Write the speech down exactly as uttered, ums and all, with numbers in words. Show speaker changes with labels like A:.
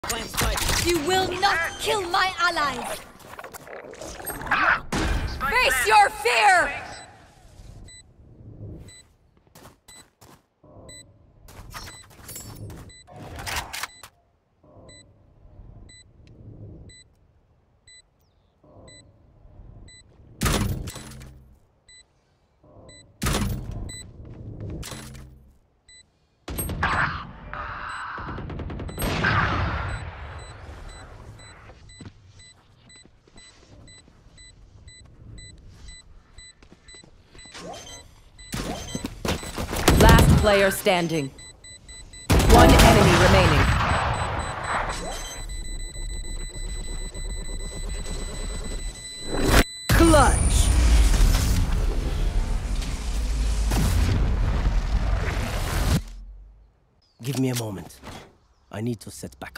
A: You will not kill my allies! Face your fear!
B: Last player standing. One enemy remaining. Clutch.
C: Give me a moment. I need to set back